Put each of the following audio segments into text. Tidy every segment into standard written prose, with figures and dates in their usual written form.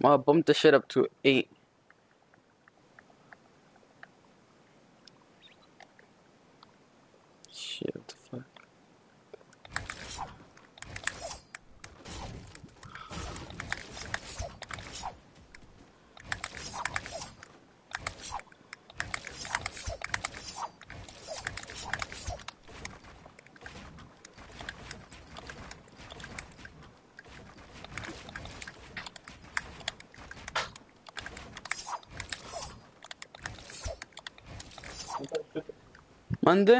Well, I bumped the shit up to 8. Shit, what the fuck? Mande?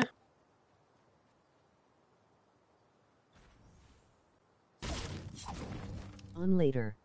On later.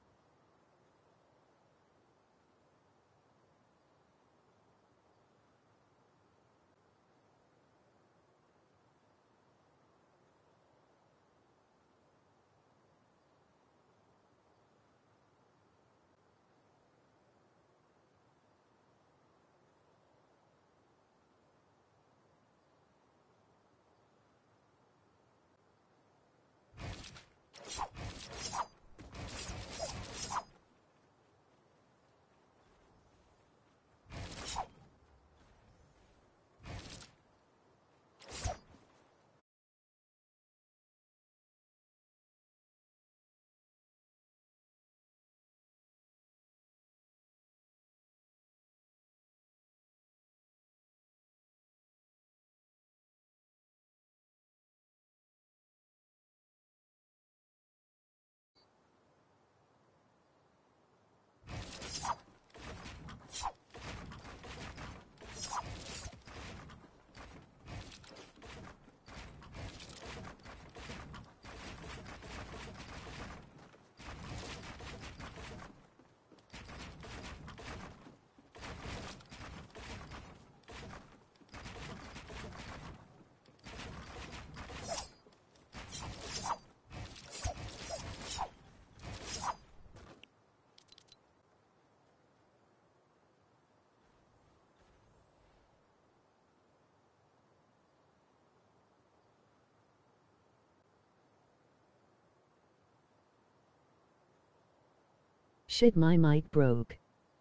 Shit, my mic broke.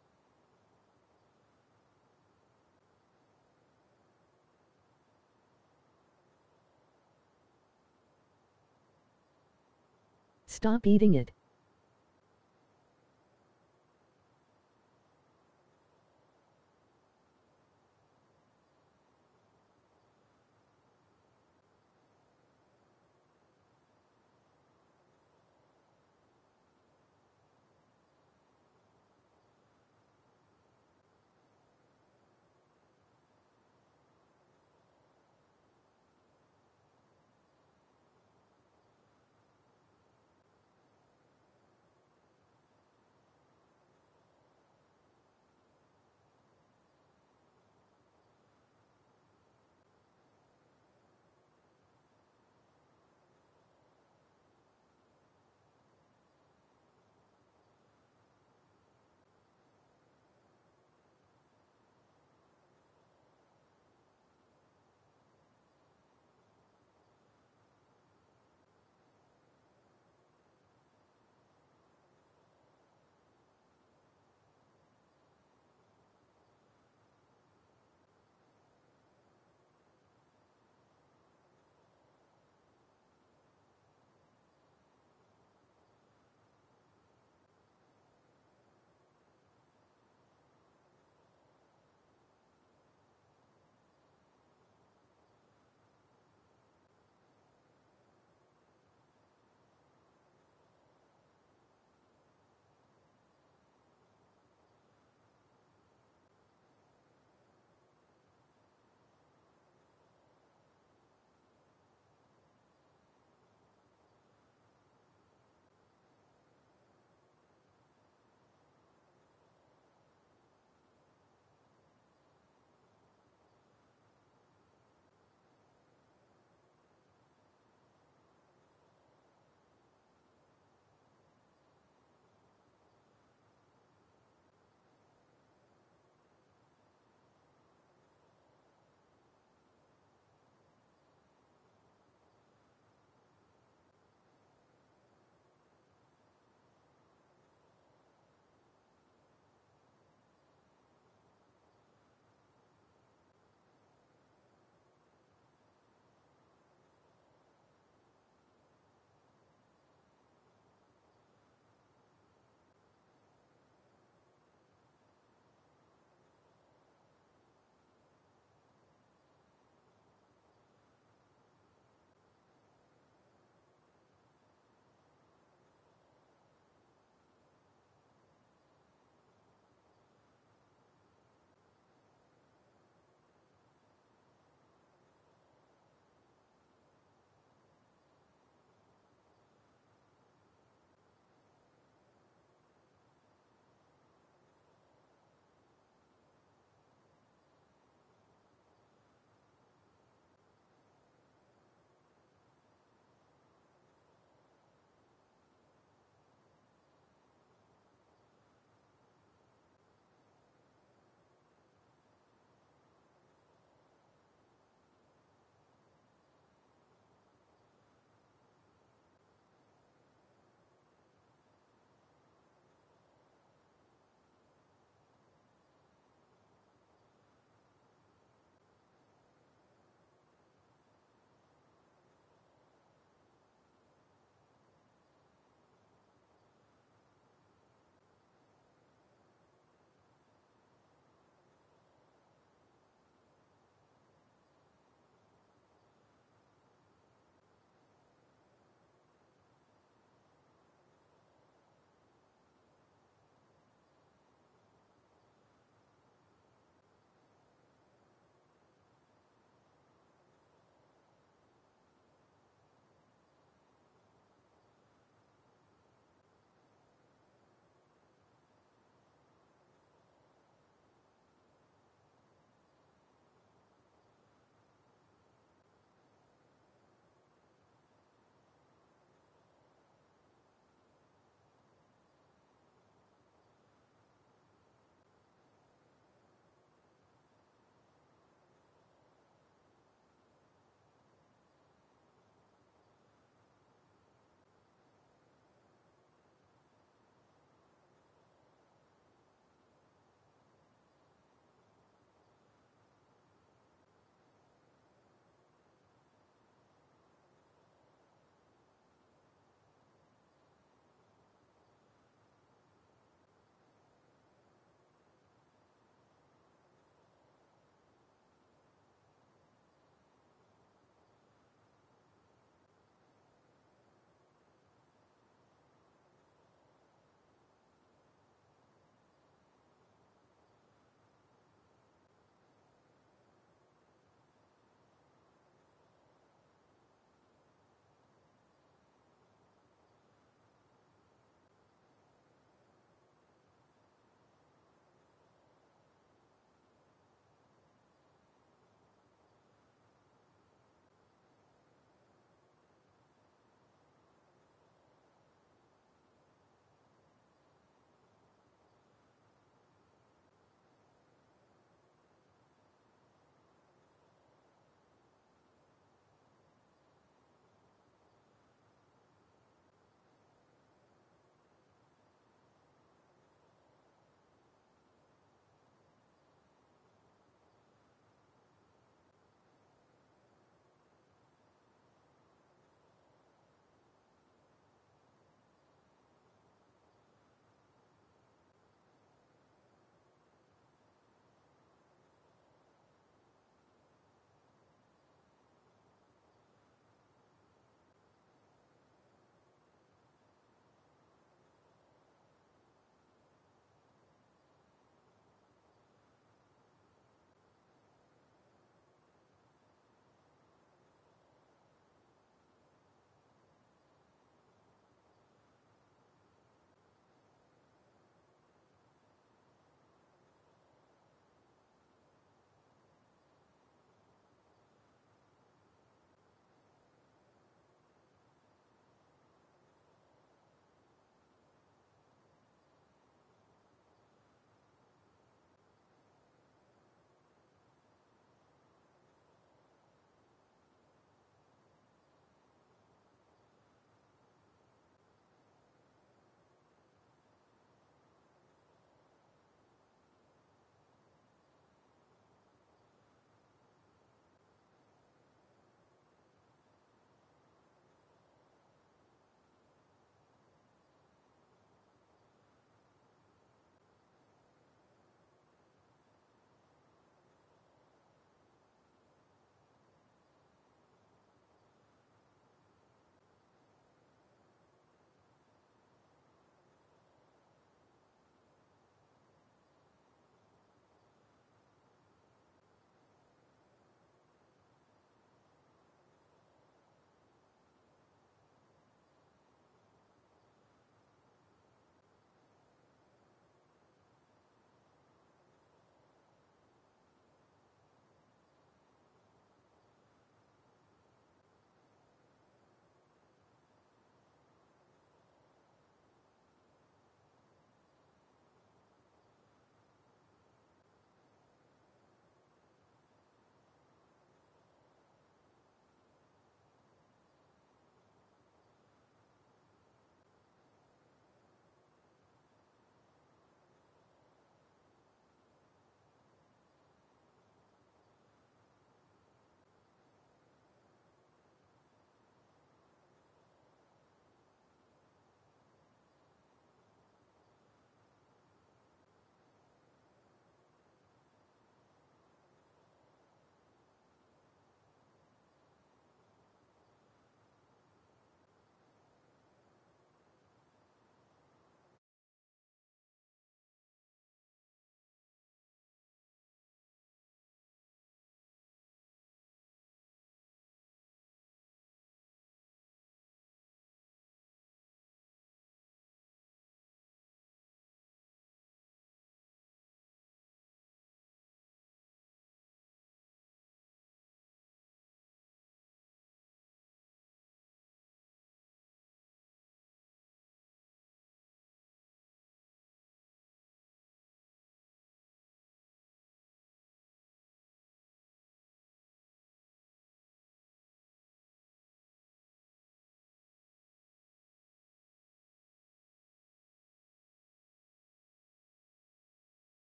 Stop eating it.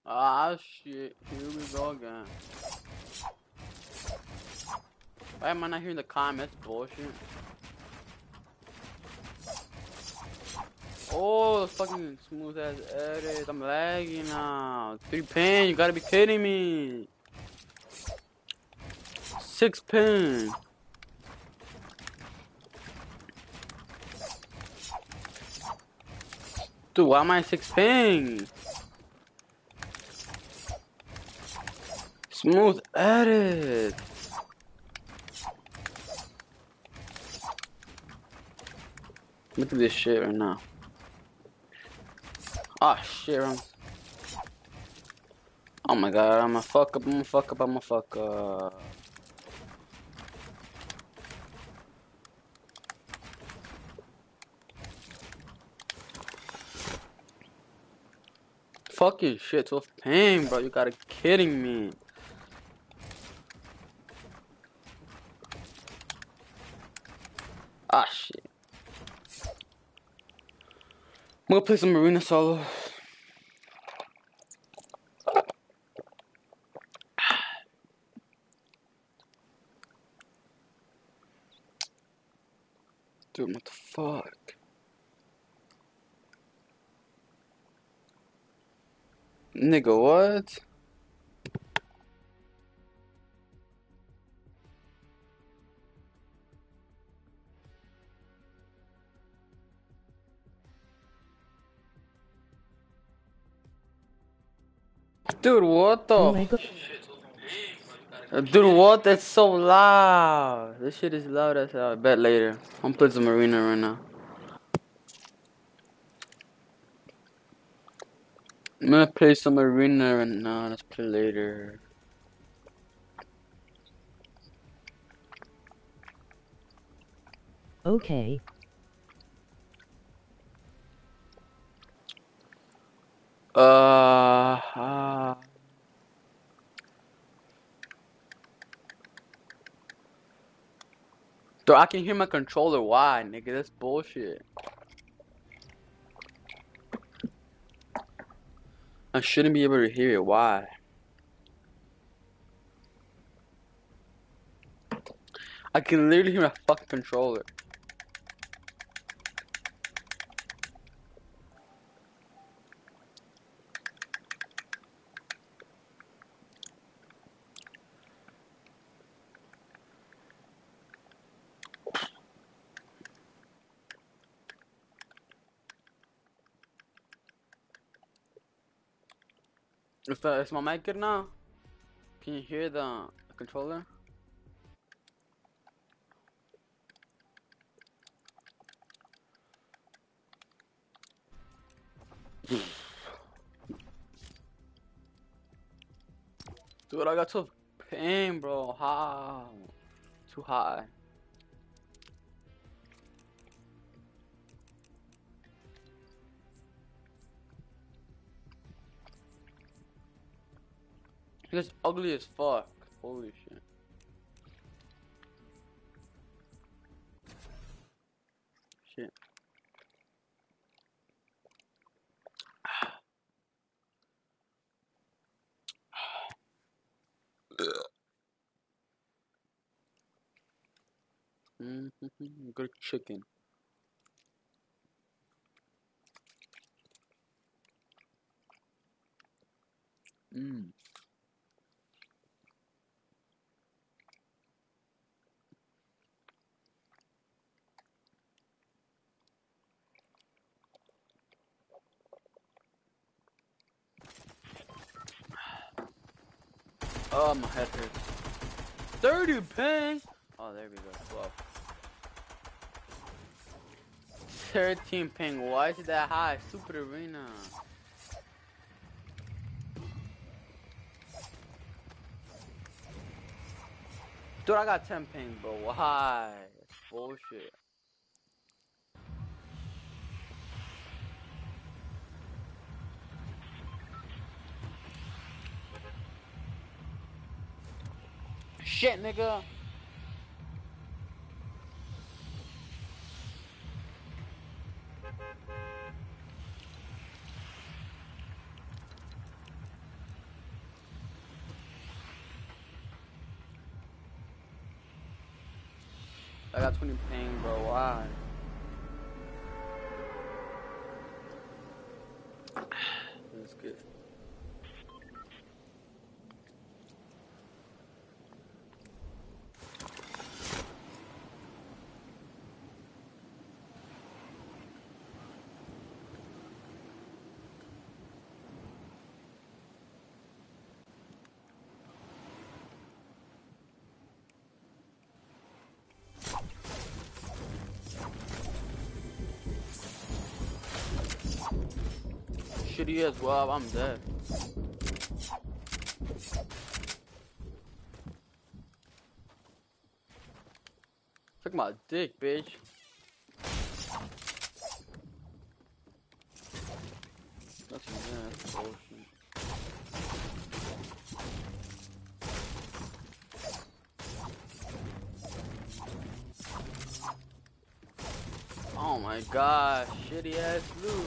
Ah, shit. Here we go again. Why am I not hearing the comments? Bullshit. Oh, fucking smooth ass edit. I'm lagging now. 3 pin. You gotta be kidding me. 6 pin. Dude, why am I 6 ping? Smooth edit. Look at this shit right now. Ah, shit. Oh my god, I'm a fuck up, I'm a fuck up, I'm a fuck up. Fucking shit, 12 ping, bro. You gotta kidding me. Ah, shit. I'm gonna play some arena solo. Dude, what the fuck? Nigga, what? Dude, what the? Lego. Dude, what? That's so loud. This shit is loud as hell. I bet later. I'm playing some arena right now. I'm gonna play some arena right now. Let's play later. Okay. Uh, Dude, I can hear my controller. Why, nigga? That's bullshit. I shouldn't be able to hear it. Why? I can literally hear my fucking controller. Is my mic good now? Can you hear the controller? Dude, I got 12 pain, bro. How? Too high. It's ugly as fuck. Holy shit. Shit. Good chicken. Mm. Oh, my head hurts. 30 pain. Oh, there we go. 12. 13 ping. Why is it that high? Stupid arena. Dude, I got 10 ping, bro. Why? That's bullshit. Shit, nigga. I got 20 ping, bro. Why? Let's get. Shitty as well. I'm dead. Suck my dick, bitch. That's bullshit. Oh my god, shitty ass loot.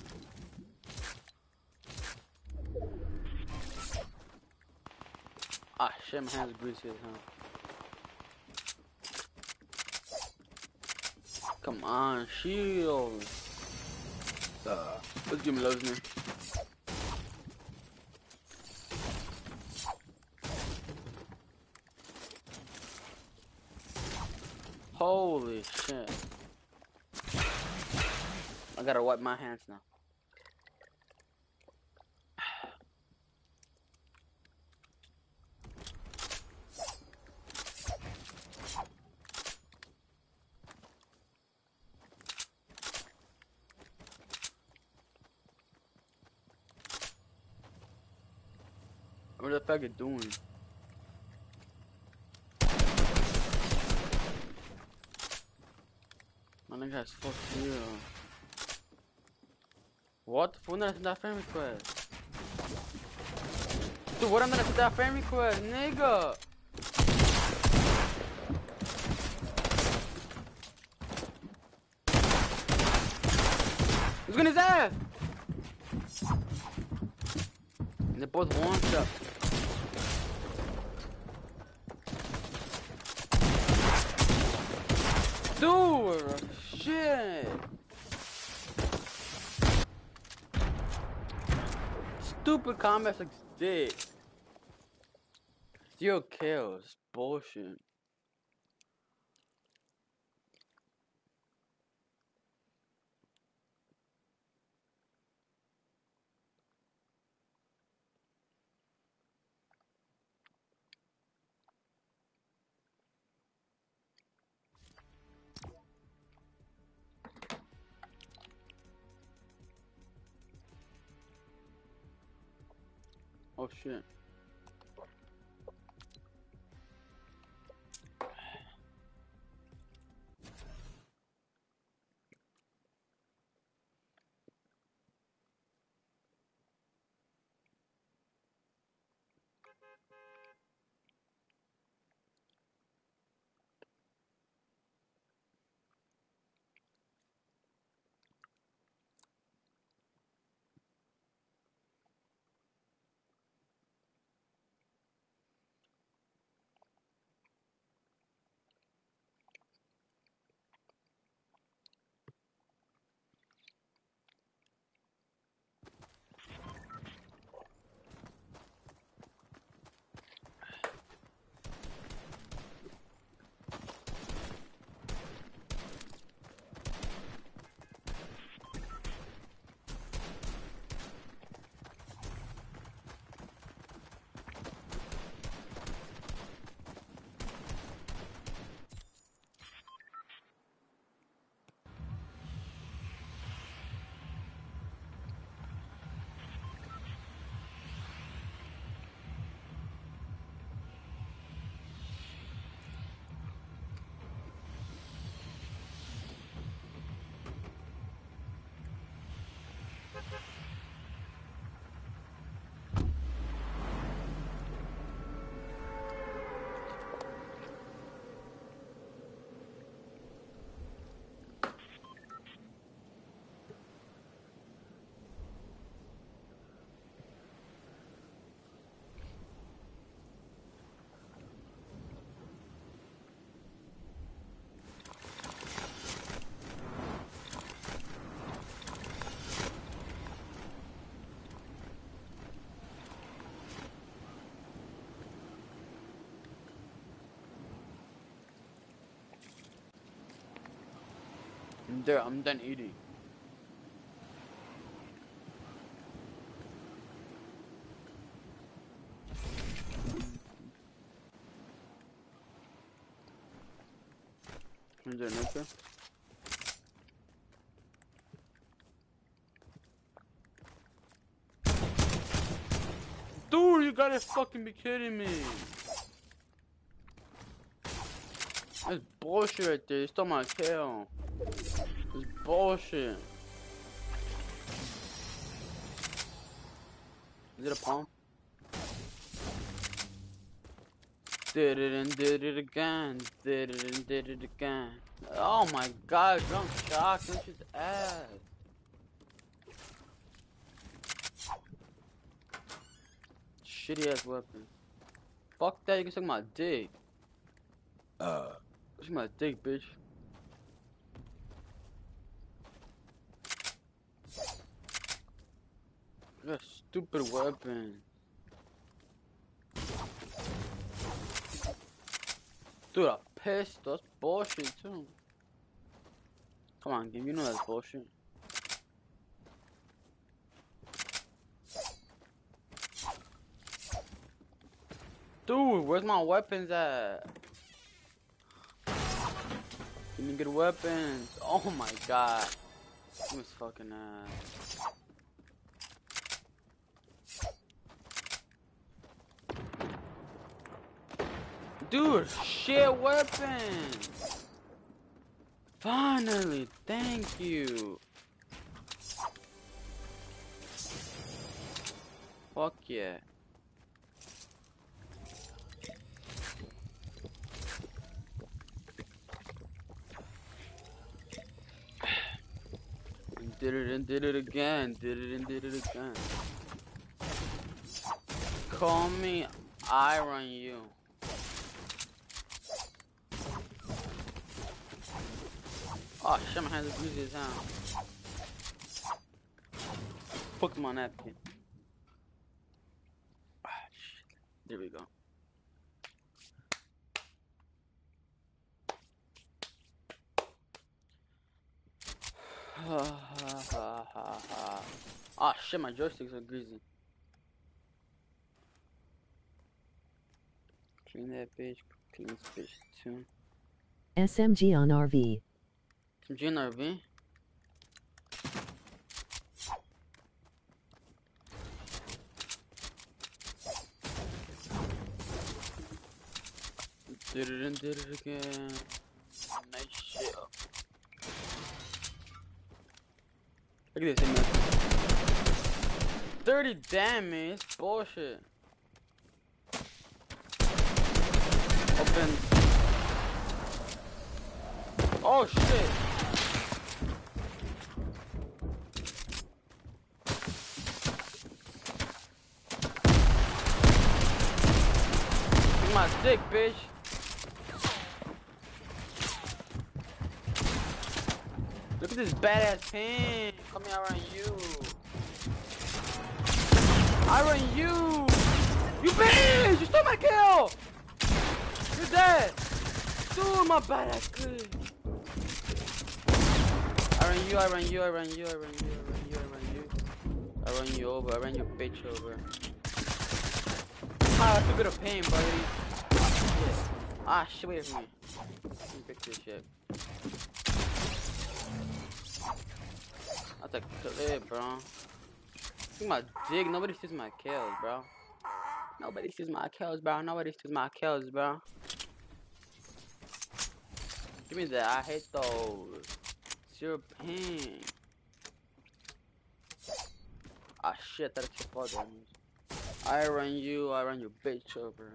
Ah shit, my hands are greasy as hell. Come on, shield. Let's give me loves me. Holy shit. I gotta wipe my hands now. What the fuck are you doing? My nigga has fuck you. What? When did I send that friend request? Dude, what I'm gonna send that friend request, nigga? Who's gonna his ass? They're both one shot. Dude, shit. Stupid comments like dick. 0 kills. Bullshit. Oh shit. I'm done eating. Is there an answer? Dude, you gotta fucking be kidding me. That's bullshit right there. You stole my kill. It's bullshit. Is it a palm? Did it and did it again. Did it and did it again. Oh my god, drunk shock. That's his ass. Shitty ass weapon. Fuck that, you can suck my dick. Suck my dick, bitch. That stupid weapon. Dude, a pistol. That's bullshit too. Come on, game. You know that's bullshit. Dude, where's my weapons at? Give me good weapons. Oh my god. Give me his fucking ass. Dude, shit weapons. Finally, thank you. Fuck yeah. Did it and did it again. Did it and did it again. Call me Iron You. Oh shit, my hands are greasy as hell. Fuck my napkin. Ah, shit. There we go. Ah shit, my joysticks are greasy. Clean that bitch. Clean this bitch too. SMG on RV. SMG on RV? Did it and did it again. Nice shit. Look at this, man. 30 damage. Bullshit. Open. Oh shit. Take my stick, bitch. Look at this badass pin. Come here, I run you. I run you. You bitch! You stole my kill! You're dead! Dude, my badass clip. I run you, I run you, I run you, I run you, I run you, I run you. I run you over, I run your bitch over. Ah, that's a bit of pain, buddy. Ah, shit, wait for me. Let me pick this shit. That's a clip, bro. Look my dick, nobody sees my kills, bro. Nobody sees my kills, bro. Nobody sees my kills, bro. Give me that. I hate those. Zero pain. Ah shit, that's your fault, damage. I run you your bitch over.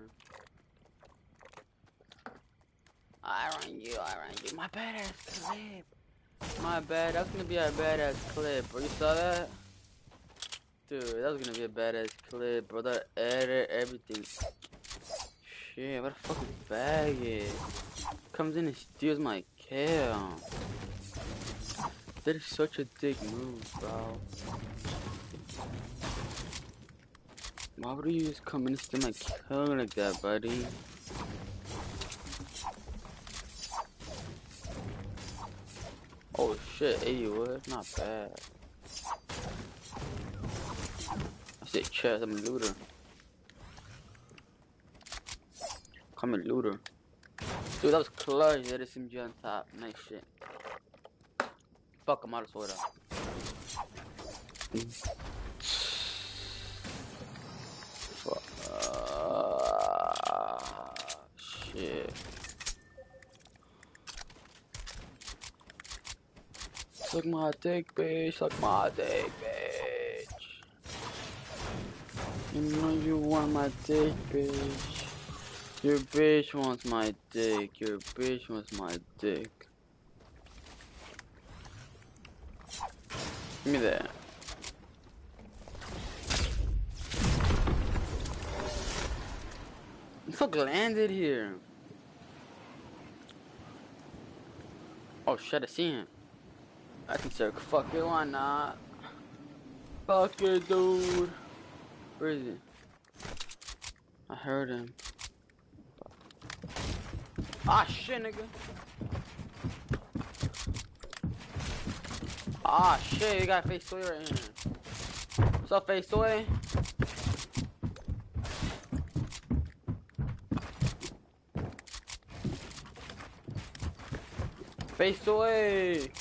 I run you. My badass clip. My bad, that's gonna be a badass clip, bro. You saw that? Dude, that was gonna be a badass clip, bro. That edit, everything. Shit, what the fuck is Baggett? Comes in and steals my kill. That is such a dick move, bro. Why would you just come in and steal my kill like that, buddy? Oh shit, 80 wood, not bad. I said chest, I'm a looter. I'm a looter. Dude, that was clutch. That SMG on top. Nice shit. Fuck, I'm out of soda. Fuck. Shit. Suck my dick, bitch. Suck my dick, bitch. You know you want my dick, bitch. Your bitch wants my dick. Your bitch wants my dick. Give me that. The fuck landed here? Oh shit, I see him. I can say fuck it, why not? Fuck it, dude. Where is he? I heard him. Ah shit, nigga. Ah shit, you got face away right here. What's up, face away? Face away.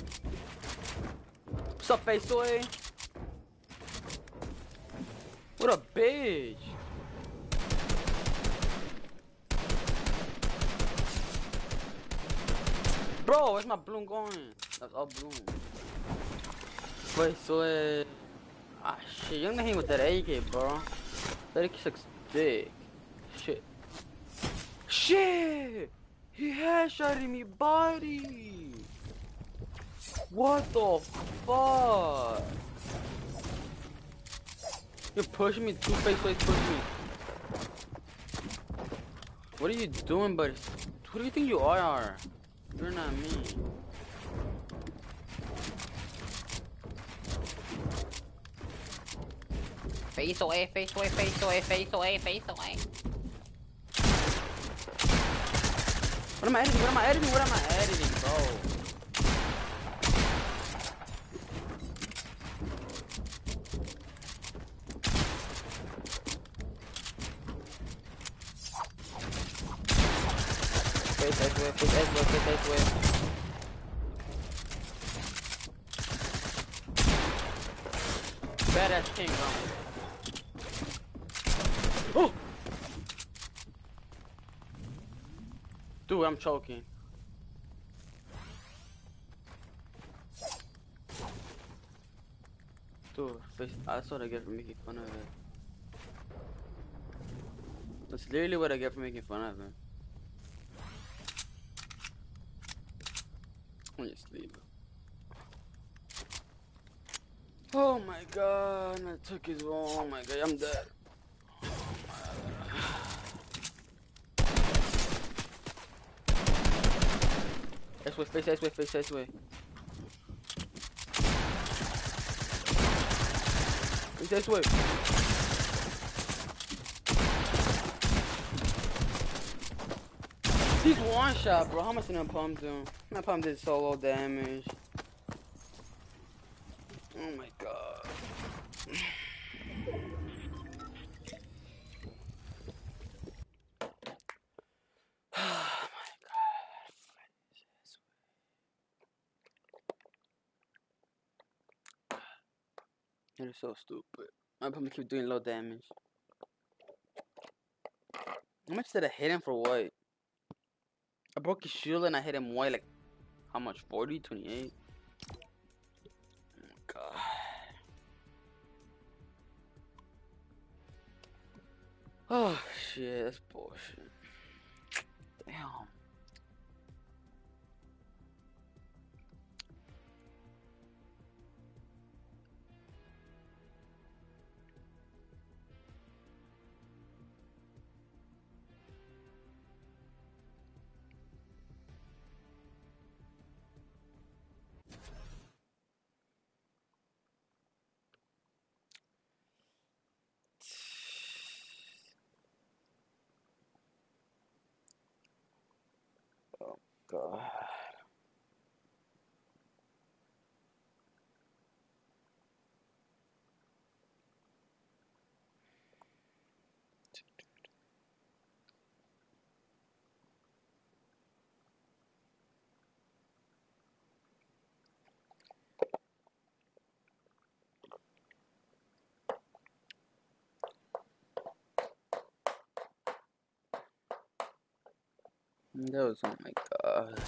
What's up, face away? What a bitch. Bro, where's my bloom going? That's all bloom. Face away. Ah shit, you're gonna hit with that AK, bro. That AK sucks dick. Shit. Shit! He headshotted me body! What the fuck? You're pushing me, two-face ways pushing me. What are you doing, buddy? Who do you think you are? You're not me. Face away, face away, face away, face away, face away. What am I editing? What am I editing? What am I editing, bro? Face way, face way, face way. Badass king, bro. Oh! Dude, I'm choking. Dude, face, I saw what I get for making fun of it. That's literally what I get for making fun of him. I'm just leave it. Oh my god, I took his wall. Oh my god, I'm dead. Face way, face way, face way. Face way. He's one shot, bro. How much did that pump do? That pump did solo damage. Oh my god. Oh my god. It is so stupid. My pump keep doing low damage. How much did I hit him for what? I broke his shield and I hit him what? Like, how much? 40? 28? Oh my god. Oh shit, that's bullshit. Damn. Oh god. That was, oh my god.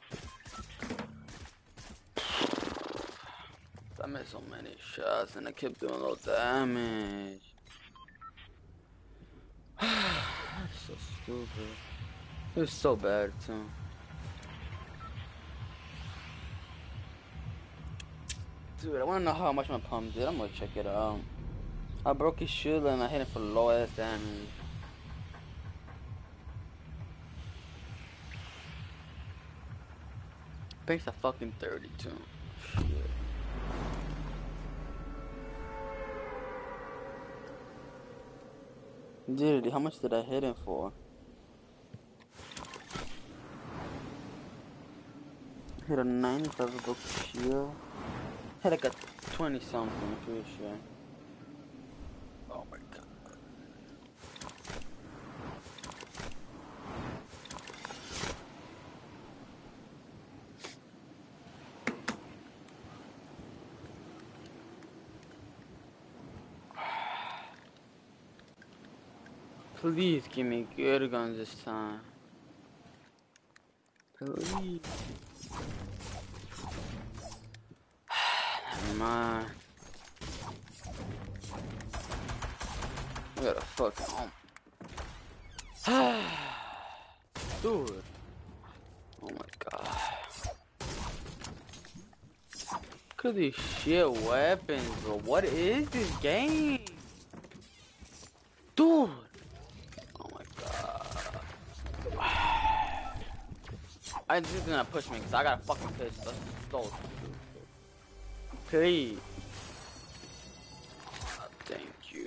I missed so many shots and I kept doing no damage. That's so stupid. It was so bad too. Dude, I wanna know how much my pump did. I'm gonna check it out. I broke his shield and I hit it for low ass damage. Base a fucking 32. Shit. Dude, how much did I hit him for? Hit a 95 broke shield. Hit like a 20 something, I'm pretty sure. Oh my god. Please give me good guns this time. Please. Never mind. I got a fucking dude. Oh my god. Look at these shit weapons, bro. What is this game? Dude. Oh my god. I just gonna push me because I got a fucking pistol. So stupid. Please. Thank you.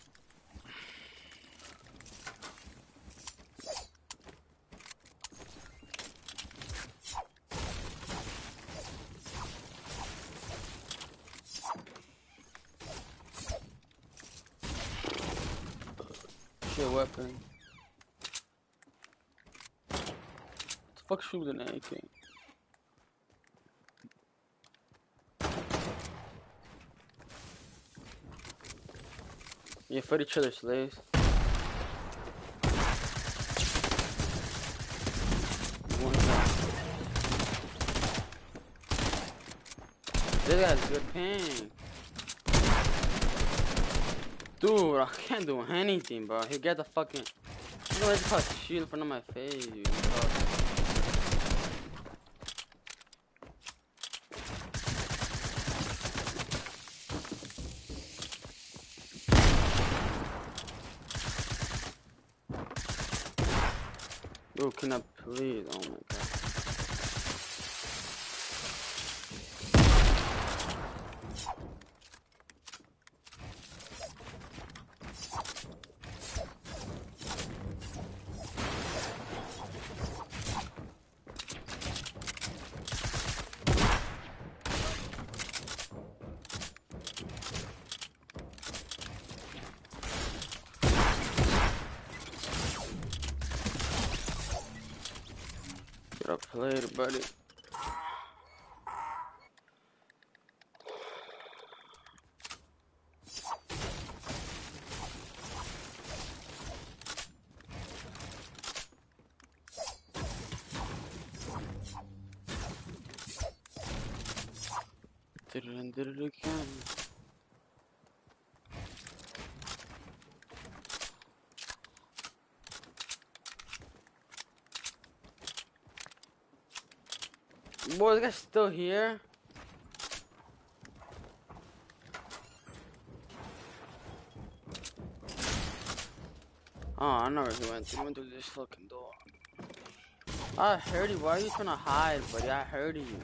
Shit weapon. What the fuck shooting an AK? Yeah, for each other slaves. This guy's good ping. Dude, I can't do anything, bro. He got the fucking. I don't know what it's called, shield in front of my face, dude. Dude, can I please? Oh my god. Get up later, buddy. Did it and did it again. Boy, this guy's still here. Oh, I know where he went. He went through this fucking door. I heard you. Why are you trying to hide, buddy? I heard you.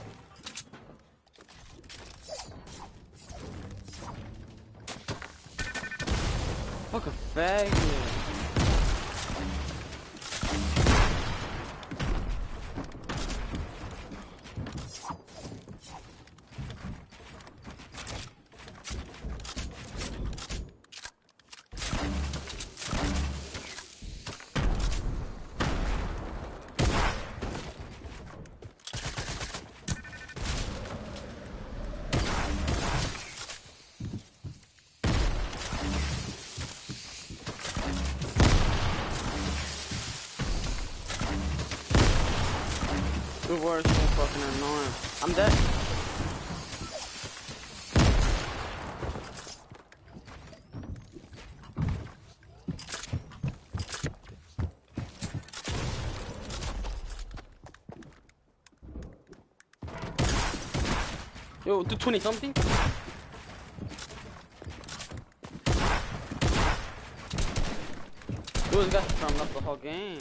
Fuck a faggot. The worst so fucking annoying. I'm dead. Yo, do 20 something? Dude, this guy's throwing up the whole game.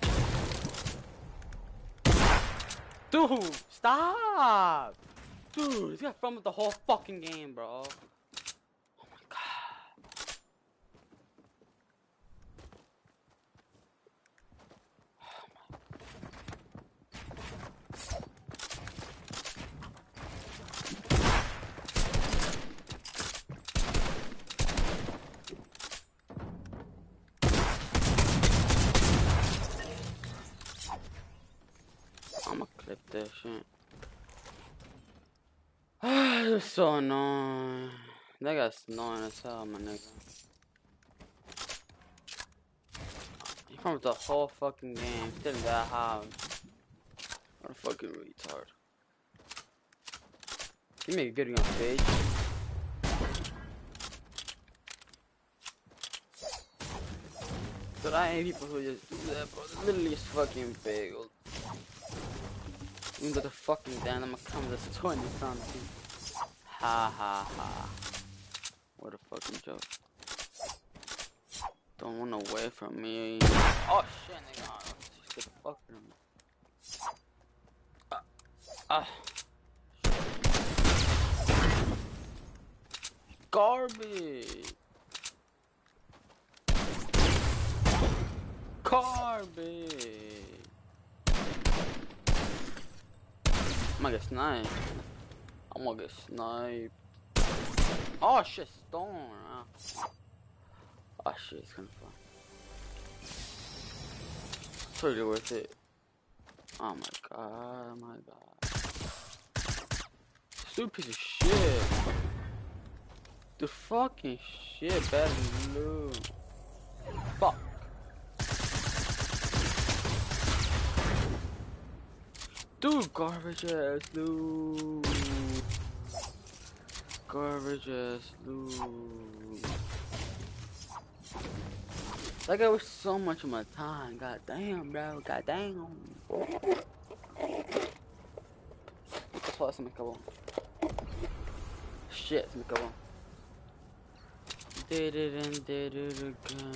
Dude, stop! Dude, this guy from the whole fucking game, bro. Oh my god. I'ma clip that shit. It's so annoying. That guy's annoying as hell, my nigga. He from the whole fucking game, still in that house. What a fucking retard. Give me a good gun, bitch. But I hate people who just do that, bro. It's literally just fucking bagel. Even though the fucking damn, I'ma come to this 20 something. Ha ha ha. What a fucking joke. Don't run away from me. Oh shit, nigga. Oh, just get the fuck out of me. Garbage. Garbage. I'm gonna get sniped. I'm gonna get sniped. Oh shit, stone. Oh shit, it's gonna fly. Totally worth it. Oh my god, oh my god. Stupid piece of shit. The fucking shit, bad loot. Fuck. Dude, garbage ass loot. Garbage ass loot. That guy was so much of my time. God damn, bro. God damn. That's why se me acabó. Shit, se me acabó. Did it and did it again.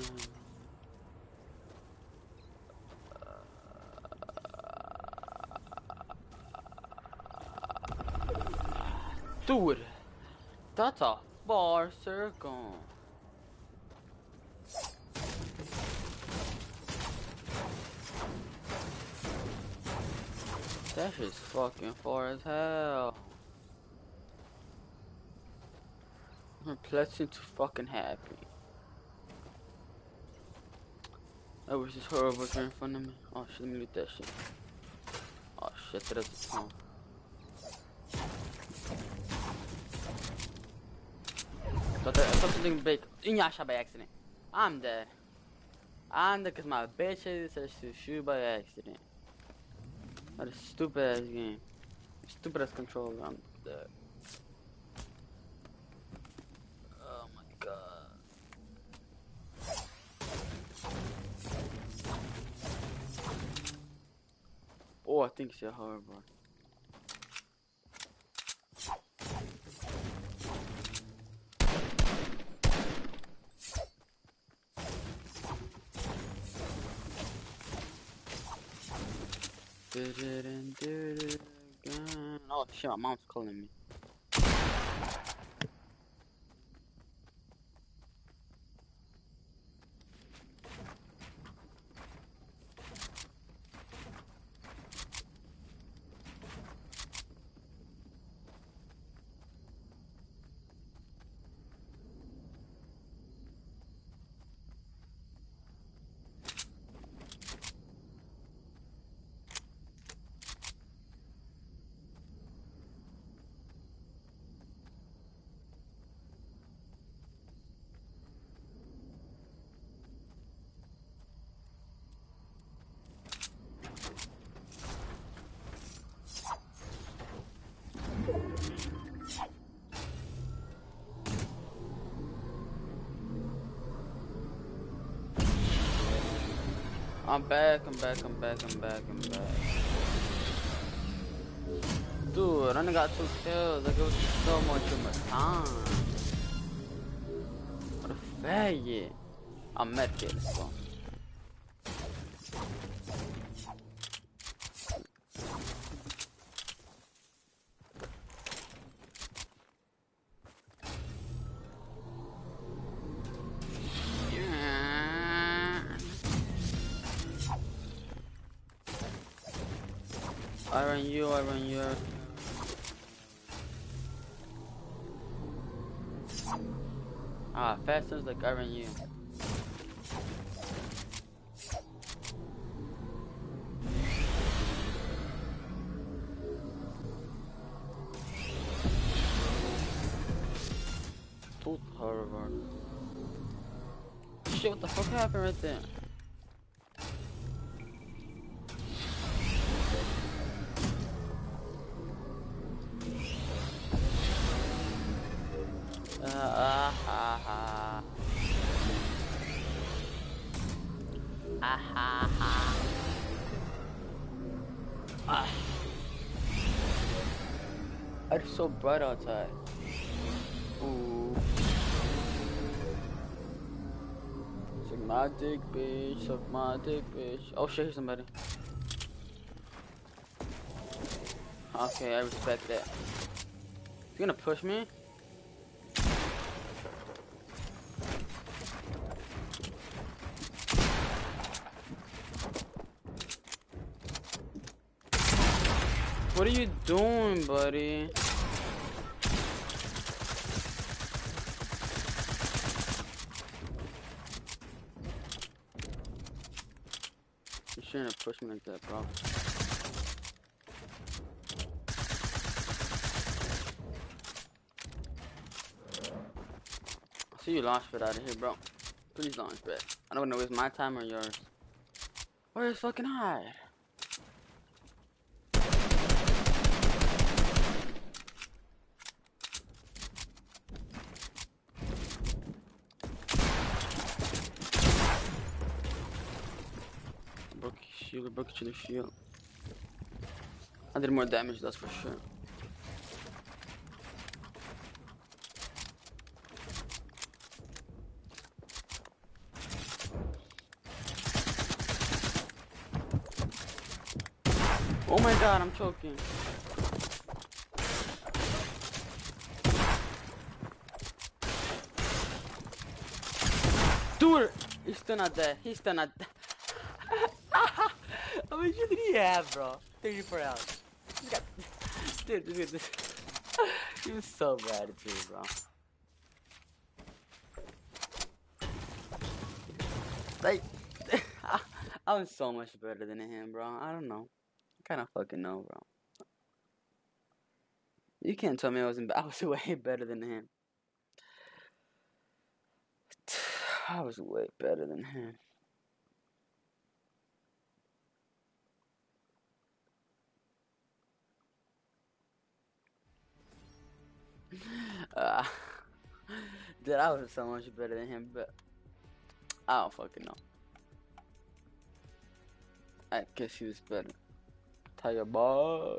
Dude, that's a far circle. That shit's fucking far as hell. I'm pleasant to fucking happy. That was just horrible right in front of me. Oh shit, let me loot that shit. Oh shit, that's a ton. But I thought something big. Inhasha by accident. I'm dead. I'm dead because my bitch says to shoot by accident. What a stupid ass game. Stupid ass controller. I'm dead. Oh my god. Oh, I think it's a horrible. Did it and did it again. Oh shit, my mom's calling me. I'm back. Dude, I only got 2 kills. Like, it was so much of my time. What a faggot. I'm medkit, let's go. I run you. Ah, fast as like I run you. Tooth Harvard. Shit, what the fuck happened right there? It's so bright outside. Ooh. Suck my dick, bitch. Suck my dick, bitch. Oh shit, here's somebody. Okay, I respect that. You gonna push me? What are you doing, buddy? You shouldn't have pushed me like that, bro. I see you launch pad out of here, bro. Please launch pad. I don't know if it's my time or yours. Where's fucking hide? Broke each other's shield. I did more damage, that's for sure. Oh my god, I'm choking. Dude, he's still not dead. He's still not dead. How much did he have, bro? 34 hours. Dude. He was so bad at you, bro. Like, I'm so much better than him, bro. I don't know. I kind of fucking know, bro. You can't tell me I was way better than him. I was way better than him. Uh, Dude, I was so much better than him, but I don't fucking know. I guess he was better. Tiger ball.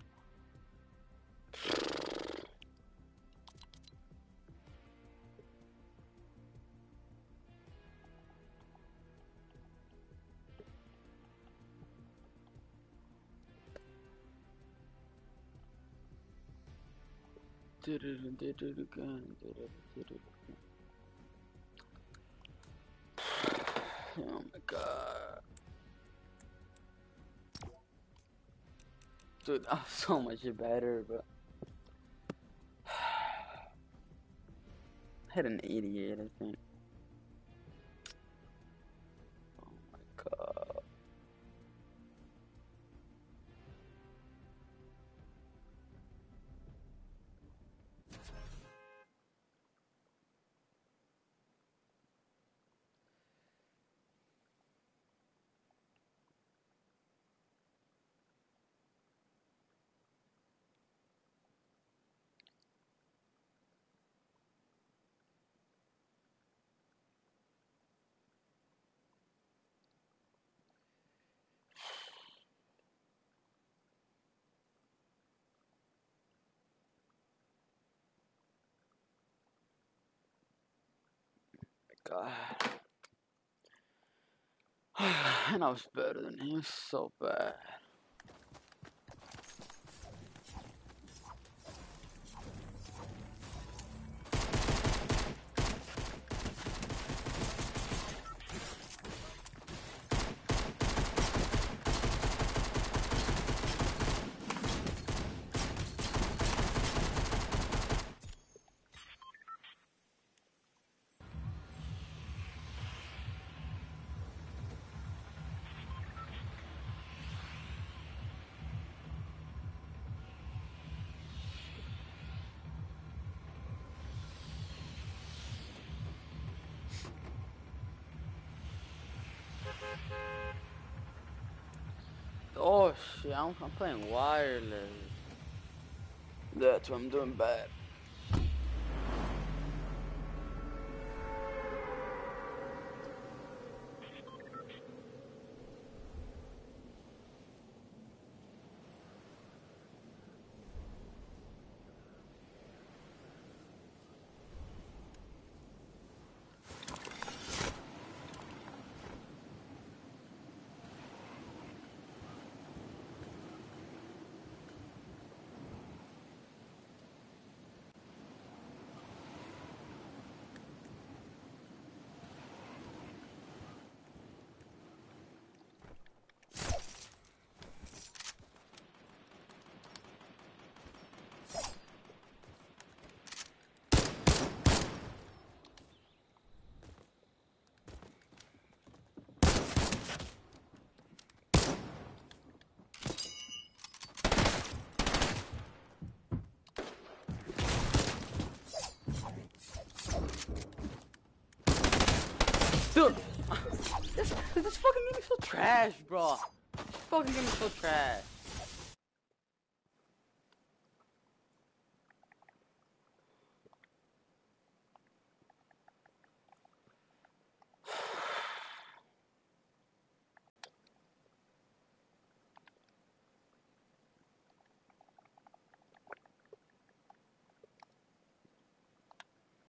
Did it again. Oh my god. Dude, I'm so much better, but I had an 88, I think. Oh my god. god. And I was better than him, so bad. Oh shit, I'm playing wireless. That's what I'm doing bad. Dude, this fucking game is so trash, bro. This fucking game is so trash.